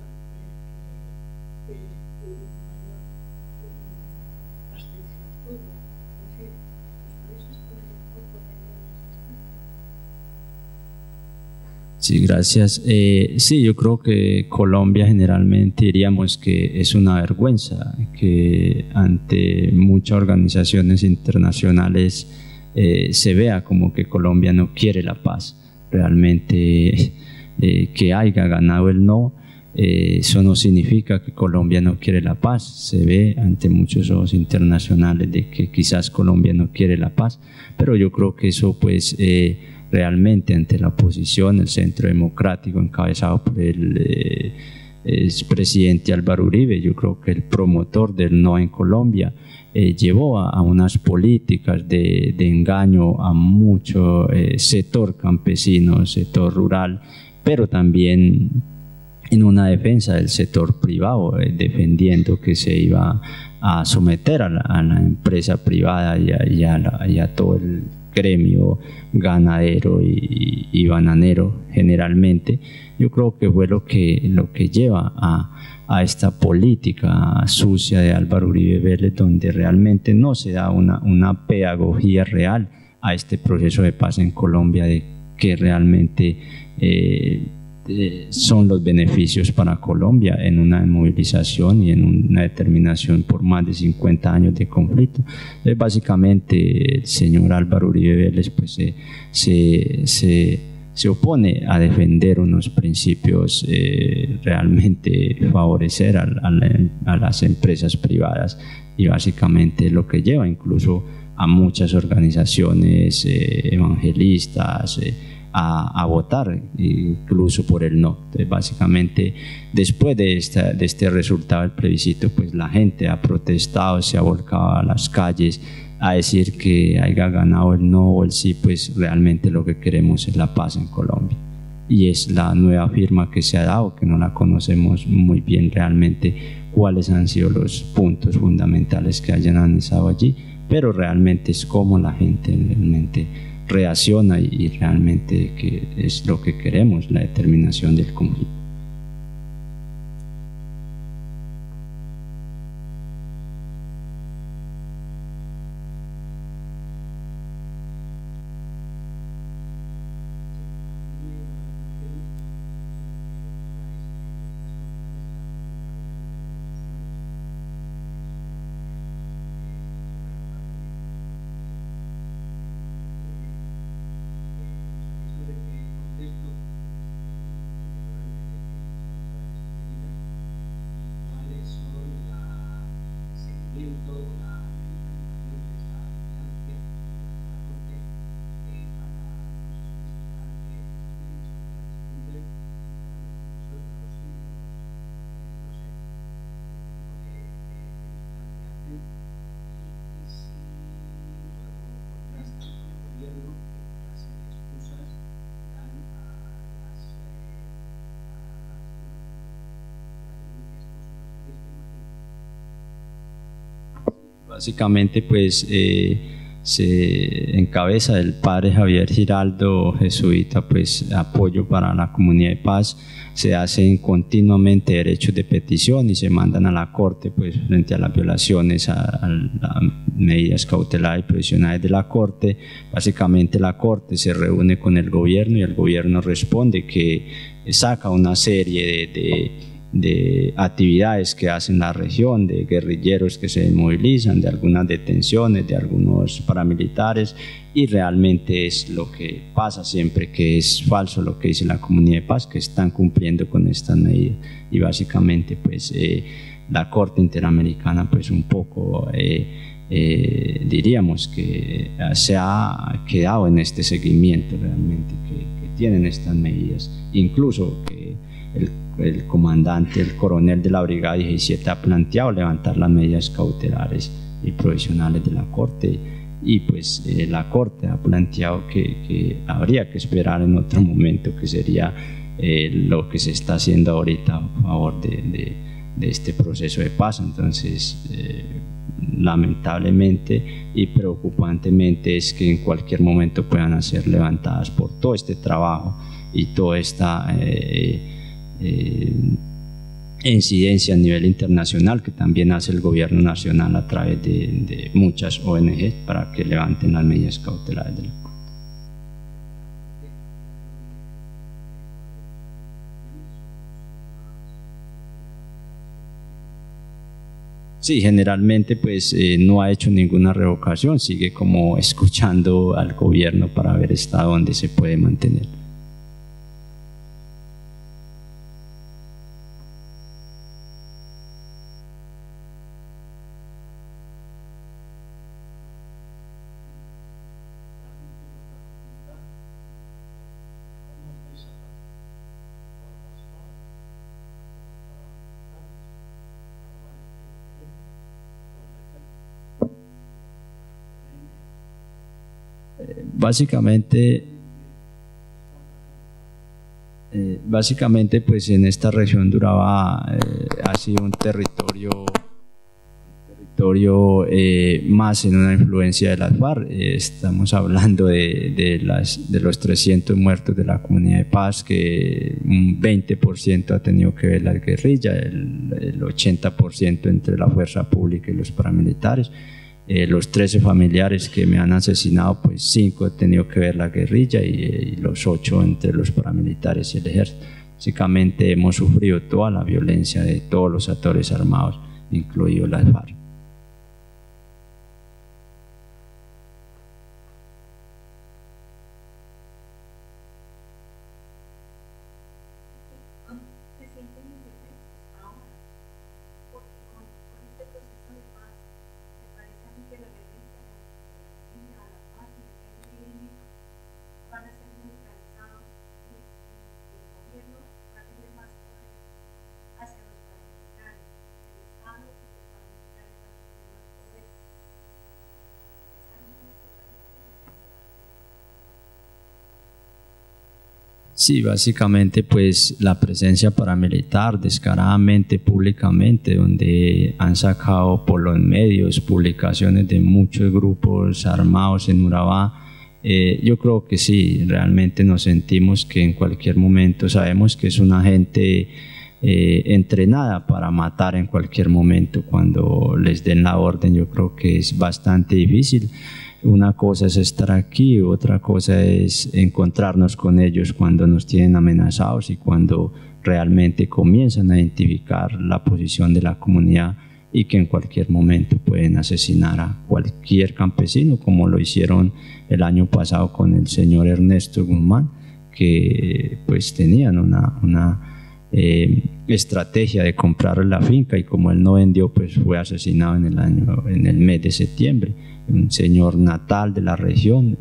mayor abstención tuvo? En fin, sí, gracias. Sí, yo creo que Colombia generalmente diríamos que es una vergüenza que ante muchas organizaciones internacionales se vea como que Colombia no quiere la paz. Realmente que haya ganado el no, eso no significa que Colombia no quiere la paz. Se ve ante muchos ojos internacionales de que quizás Colombia no quiere la paz, pero yo creo que eso pues realmente ante la oposición, el Centro Democrático encabezado por el expresidente Álvaro Uribe, yo creo que el promotor del no en Colombia, llevó a unas políticas de engaño a mucho sector campesino, sector rural, pero también en una defensa del sector privado, defendiendo que se iba a someter a la empresa privada y a todo el gremio ganadero y bananero generalmente. Yo creo que fue lo que lleva a esta política sucia de Álvaro Uribe Vélez, donde realmente no se da una pedagogía real a este proceso de paz en Colombia, de que realmente son los beneficios para Colombia en una movilización y en una determinación por más de 50 años de conflicto. Básicamente el señor Álvaro Uribe Vélez pues, se opone a defender unos principios realmente favorecer a las empresas privadas, y básicamente lo que lleva incluso a muchas organizaciones evangelistas a votar incluso por el no. Entonces, básicamente después de este resultado del plebiscito, pues la gente ha protestado, se ha volcado a las calles a decir que haya ganado el no o el sí. Pues realmente lo que queremos es la paz en Colombia, y es la nueva firma que se ha dado, que no la conocemos muy bien realmente cuáles han sido los puntos fundamentales que hayan analizado allí, pero realmente es como la gente realmente reacciona, y realmente que es lo que queremos, la determinación del conflicto. Básicamente pues se encabeza el padre Javier Giraldo, jesuita, pues apoyo para la comunidad de paz. Se hacen continuamente derechos de petición y se mandan a la corte pues frente a las violaciones a las medidas cautelares y provisionales de la corte. Básicamente la corte se reúne con el gobierno y el gobierno responde que saca una serie de actividades que hacen la región, de guerrilleros que se movilizan, de algunas detenciones, de algunos paramilitares, y realmente es lo que pasa siempre, que es falso lo que dice la comunidad de paz, que están cumpliendo con estas medidas. Y básicamente pues la Corte Interamericana pues un poco diríamos que se ha quedado en este seguimiento realmente que tienen estas medidas, incluso que el comandante, el coronel de la Brigada 17 ha planteado levantar las medidas cautelares y provisionales de la Corte, y pues la Corte ha planteado que habría que esperar en otro momento, que sería lo que se está haciendo ahorita a favor de este proceso de paz. Entonces lamentablemente y preocupantemente es que en cualquier momento puedan ser levantadas por todo este trabajo y toda esta incidencia a nivel internacional que también hace el gobierno nacional a través de muchas ONG para que levanten las medidas cautelares de la Corte. Sí, generalmente pues no ha hecho ninguna revocación, sigue como escuchando al gobierno para ver hasta dónde se puede mantener. Básicamente pues en esta región Urabá ha sido un territorio más en una influencia de las FARC. Estamos hablando de los 300 muertos de la comunidad de paz, que un 20% ha tenido que ver la guerrilla, el 80% entre la fuerza pública y los paramilitares. Los 13 familiares que me han asesinado, pues 5 han tenido que ver la guerrilla y los 8 entre los paramilitares y el ejército. básicamente hemos sufrido toda la violencia de todos los actores armados, incluido las FARC. Sí, básicamente pues la presencia paramilitar descaradamente, públicamente, donde han sacado por los medios publicaciones de muchos grupos armados en Urabá, yo creo que sí, realmente nos sentimos que en cualquier momento, sabemos que es una gente entrenada para matar en cualquier momento cuando les den la orden. Yo creo que es bastante difícil. Una cosa es estar aquí, otra cosa es encontrarnos con ellos cuando nos tienen amenazados y cuando realmente comienzan a identificar la posición de la comunidad y que en cualquier momento pueden asesinar a cualquier campesino, como lo hicieron el año pasado con el señor Ernesto Guzmán, que pues tenían una estrategia de comprar la finca, y como él no vendió, pues fue asesinado en el mes de septiembre. Un señor natal de la región,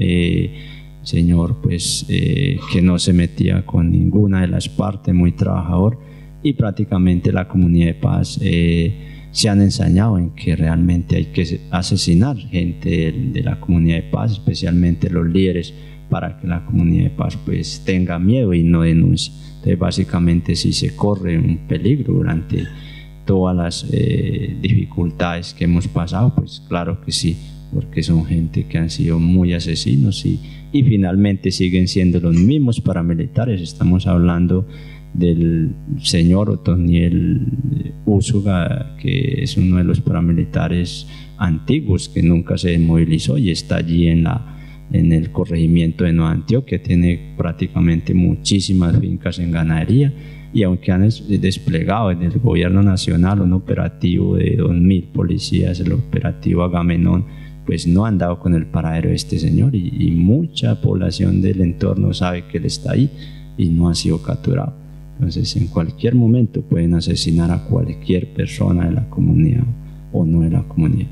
señor pues que no se metía con ninguna de las partes, muy trabajador, y prácticamente la comunidad de paz se han ensañado en que realmente hay que asesinar gente de la comunidad de paz, especialmente los líderes, para que la comunidad de paz pues tenga miedo y no denuncie. Entonces básicamente sí se corre un peligro durante todas las dificultades que hemos pasado, pues claro que sí, porque son gente que han sido muy asesinos y finalmente siguen siendo los mismos paramilitares. Estamos hablando del señor Otoniel Úsuga, que es uno de los paramilitares antiguos que nunca se desmovilizó y está allí en el corregimiento de Nueva Antioquia. Tiene prácticamente muchísimas fincas en ganadería, y aunque han desplegado en el gobierno nacional un operativo de 2.000 policías, el operativo Agamenón, pues no han dado con el paradero de este señor, y mucha población del entorno sabe que él está ahí y no ha sido capturado. Entonces en cualquier momento pueden asesinar a cualquier persona de la comunidad o no de la comunidad.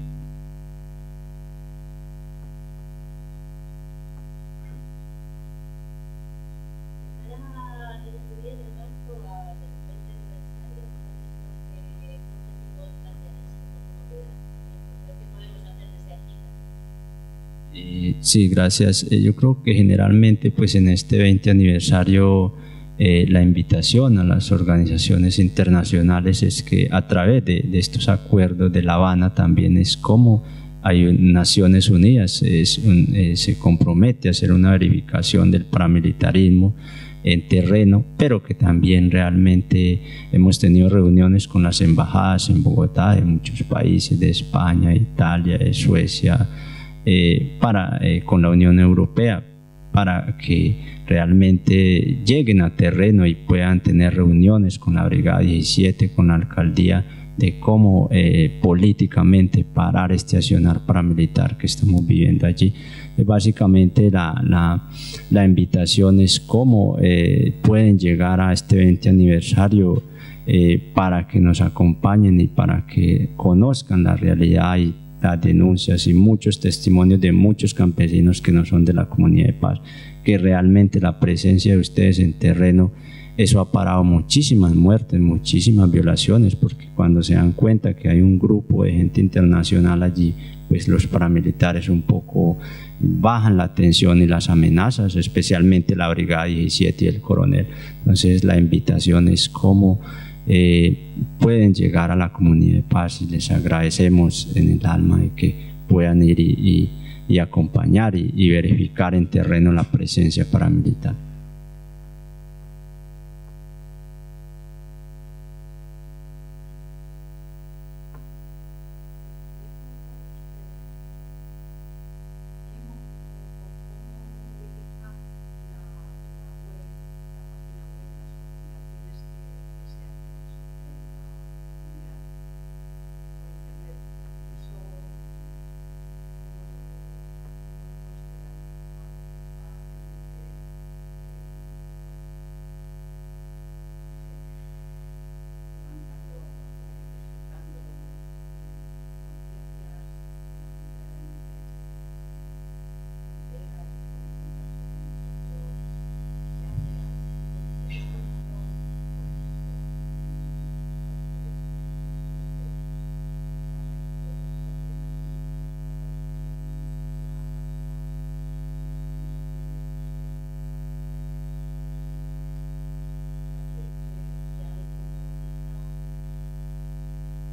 Sí, gracias. Yo creo que generalmente pues en este 20 aniversario la invitación a las organizaciones internacionales es que a través de estos acuerdos de La Habana también es como hay Naciones Unidas se compromete a hacer una verificación del paramilitarismo en terreno, pero que también realmente hemos tenido reuniones con las embajadas en Bogotá de muchos países, de España, Italia, de Suecia, con la Unión Europea, para que realmente lleguen a terreno y puedan tener reuniones con la Brigada 17, con la alcaldía, de cómo políticamente parar este accionar paramilitar que estamos viviendo allí. Básicamente la invitación es cómo pueden llegar a este 20 aniversario para que nos acompañen y para que conozcan la realidad y las denuncias y muchos testimonios de muchos campesinos que no son de la comunidad de paz, que realmente la presencia de ustedes en terreno, eso ha parado muchísimas muertes, muchísimas violaciones, porque cuando se dan cuenta que hay un grupo de gente internacional allí, pues los paramilitares un poco bajan la tensión y las amenazas, especialmente la Brigada 17 y el coronel. Entonces la invitación es cómo pueden llegar a la comunidad de paz, y les agradecemos en el alma de que puedan ir y acompañar y verificar en terreno la presencia paramilitar.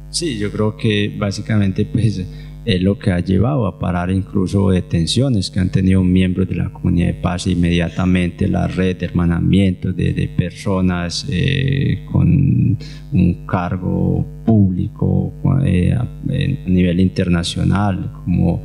Sí, yo creo que básicamente pues es lo que ha llevado a parar incluso detenciones que han tenido miembros de la comunidad de paz. Inmediatamente la red de hermanamiento de personas con un cargo público a nivel internacional, como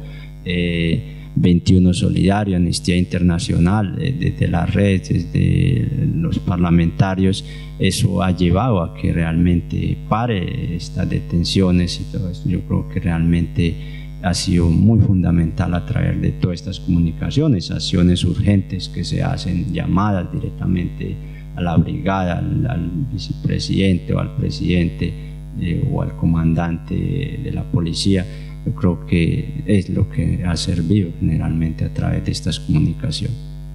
21 Solidario, Amnistía Internacional, desde la red, desde los parlamentarios, eso ha llevado a que realmente pare estas detenciones y todo esto. Yo creo que realmente ha sido muy fundamental a través de todas estas comunicaciones, acciones urgentes que se hacen, llamadas directamente a la brigada, al vicepresidente o al presidente o al comandante de la policía. Yo creo que es lo que ha servido generalmente a través de estas comunicaciones.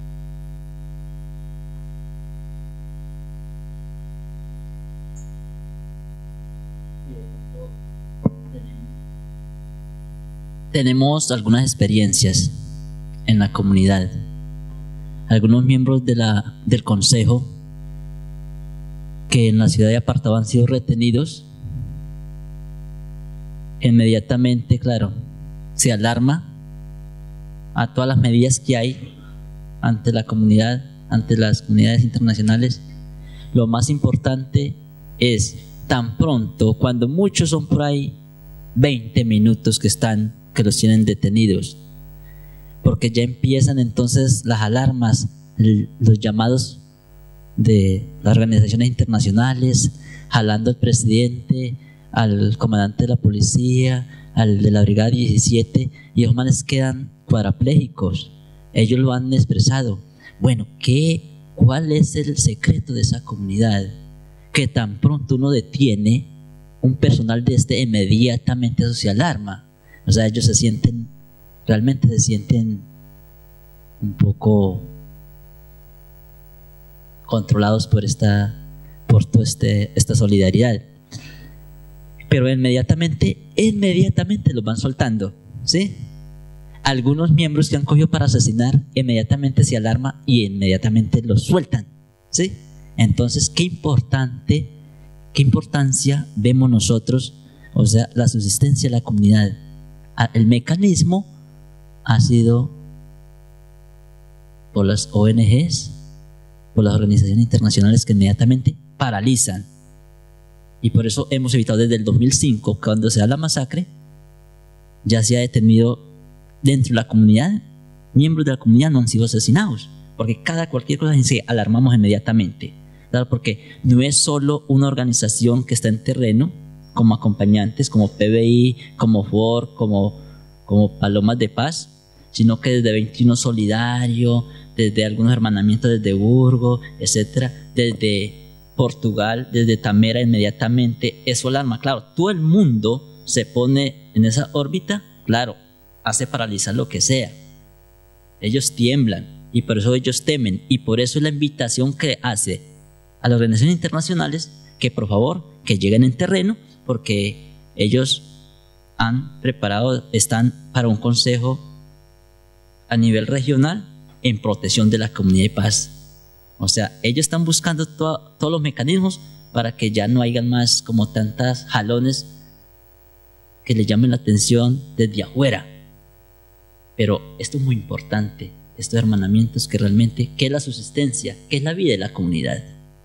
Tenemos algunas experiencias en la comunidad. Algunos miembros del consejo que en la ciudad de Apartado han sido retenidos. Inmediatamente, claro, se alarma a todas las medidas que hay ante la comunidad, ante las comunidades internacionales. Lo más importante es, tan pronto, cuando muchos son por ahí 20 minutos que los tienen detenidos, porque ya empiezan entonces las alarmas, los llamados de las organizaciones internacionales, jalando al presidente, al comandante de la policía, al de la brigada 17, y los manes quedan cuadraplégicos. Ellos lo han expresado. Bueno, ¿cuál es el secreto de esa comunidad? Que tan pronto uno detiene un personal de inmediatamente eso se alarma. O sea, ellos realmente se sienten un poco controlados por toda esta solidaridad. Pero inmediatamente los van soltando, ¿sí? Algunos miembros que han cogido para asesinar, inmediatamente se alarma y inmediatamente los sueltan, ¿sí? Entonces, qué importancia vemos nosotros, o sea, la subsistencia de la comunidad. El mecanismo ha sido por las ONGs, por las organizaciones internacionales que inmediatamente paralizan. Y por eso hemos evitado desde el 2005, cuando se da la masacre, ya se ha detenido dentro de la comunidad, miembros de la comunidad no han sido asesinados, porque cualquier cosa se alarmamos inmediatamente. Claro, porque no es solo una organización que está en terreno, como acompañantes, como PBI, como FOR, como Palomas de Paz, sino que desde 21 Solidario, desde algunos hermanamientos desde Burgos, etcétera, desde Portugal, desde Tamera, inmediatamente eso alarma. Claro, todo el mundo se pone en esa órbita, claro, hace paralizar lo que sea. Ellos tiemblan y por eso ellos temen, y por eso es la invitación que hace a las organizaciones internacionales que por favor que lleguen en terreno, porque ellos están para un consejo a nivel regional en protección de la comunidad de paz. O sea, ellos están buscando todos los mecanismos para que ya no haya más como tantas jalones que le llamen la atención desde afuera. Pero esto es muy importante, estos hermanamientos que realmente, ¿qué es la subsistencia? ¿Qué es la vida de la comunidad?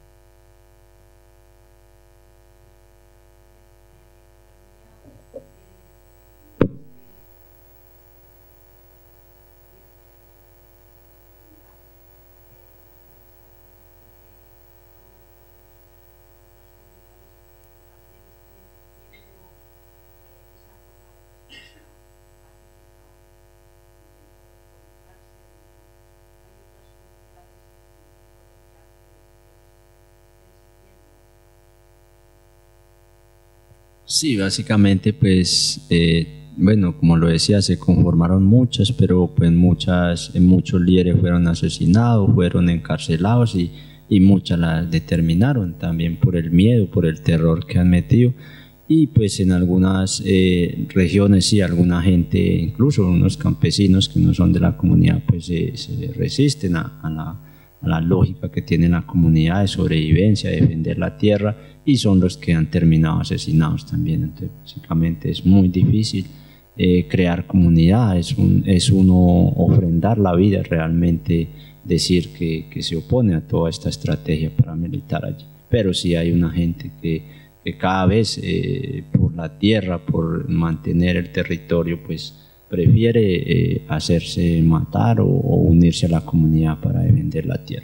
Sí, básicamente pues, bueno, como lo decía, se conformaron muchas, pero pues muchos líderes fueron asesinados, fueron encarcelados y muchas las determinaron también por el miedo, por el terror que han metido. Y pues en algunas regiones sí, alguna gente, incluso unos campesinos que no son de la comunidad, pues se resisten a la lógica que tiene la comunidad de sobrevivencia, de defender la tierra, y son los que han terminado asesinados también. Entonces, básicamente es muy difícil crear comunidad, es uno ofrendar la vida, realmente decir que se opone a toda esta estrategia paramilitar allí. Pero sí hay una gente que cada vez por la tierra, por mantener el territorio, pues prefiere hacerse matar o unirse a la comunidad para defender la tierra.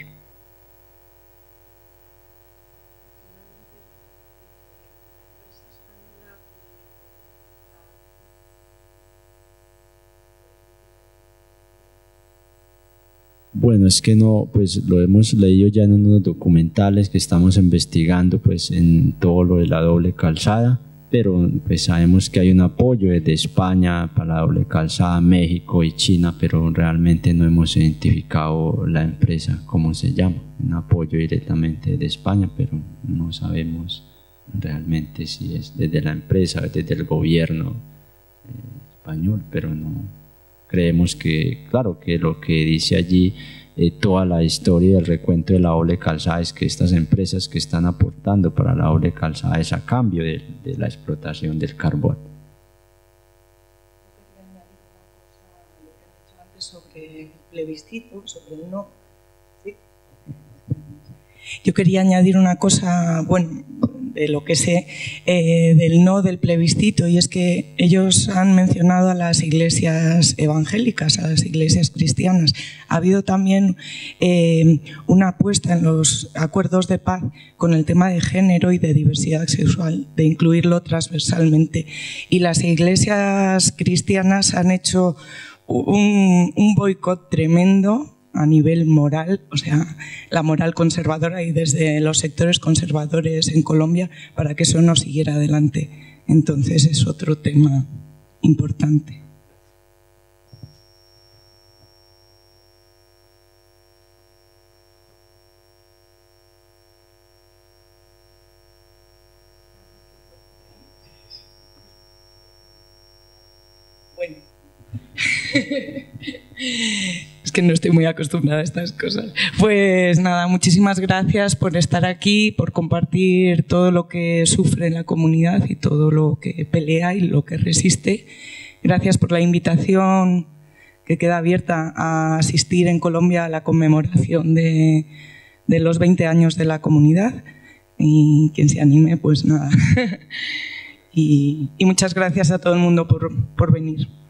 Bueno, es que no, pues lo hemos leído ya en unos documentales que estamos investigando pues en todo lo de la doble calzada, pero pues sabemos que hay un apoyo desde España para la doble calzada, México y China, pero realmente no hemos identificado la empresa, cómo se llama, un apoyo directamente de España, pero no sabemos realmente si es desde la empresa, desde el gobierno español, pero no. Creemos que, claro, que lo que dice allí toda la historia del recuento de la doble calzada es que estas empresas que están aportando para la doble calzada es a cambio de la explotación del carbón. Sobre el plebiscito, sobre el no. ¿Sí? Yo quería añadir una cosa, bueno, de lo que sé del no del plebiscito, y es que ellos han mencionado a las iglesias evangélicas, a las iglesias cristianas. Ha habido también una apuesta en los acuerdos de paz con el tema de género y de diversidad sexual, de incluirlo transversalmente. Y las iglesias cristianas han hecho un boicot tremendo a nivel moral, o sea, la moral conservadora y desde los sectores conservadores en Colombia para que eso no siguiera adelante. Entonces es otro tema importante. Bueno. Es que no estoy muy acostumbrada a estas cosas. Pues nada, muchísimas gracias por estar aquí, por compartir todo lo que sufre la comunidad y todo lo que pelea y lo que resiste. Gracias por la invitación que queda abierta a asistir en Colombia a la conmemoración de los 20 años de la comunidad. Y quien se anime, pues nada. Y muchas gracias a todo el mundo por venir.